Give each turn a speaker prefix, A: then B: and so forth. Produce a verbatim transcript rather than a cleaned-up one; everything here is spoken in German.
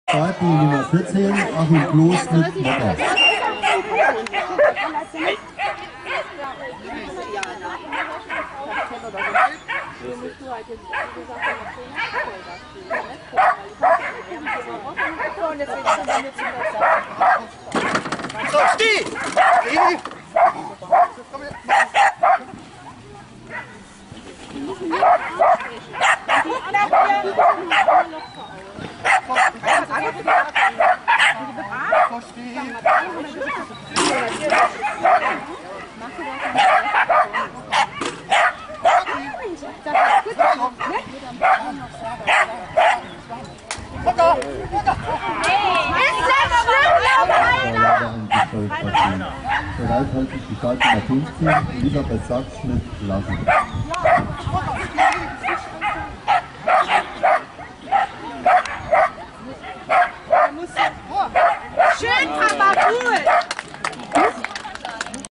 A: Starten Nummer vierzehn, Achim Kloß mit Mocker.
B: So, steh! Steh!
A: Bereit hält sich die Seite nach fünfzehn, Elisabeth Sachs mit Lassen.
C: Schön, Papa, cool!